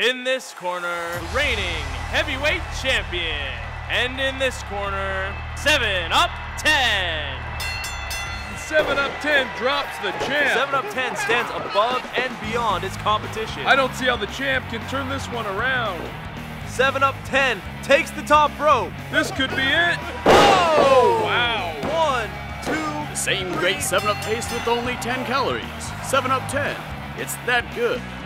In this corner, reigning heavyweight champion. And in this corner, 7 Up 10. 7 Up 10 drops the champ. 7 Up 10 stands above and beyond its competition. I don't see how the champ can turn this one around. 7 Up 10 takes the top rope. This could be it. Oh, wow. 1, 2, The same great 7 Up taste with only 10 calories. 7 Up 10. It's that good.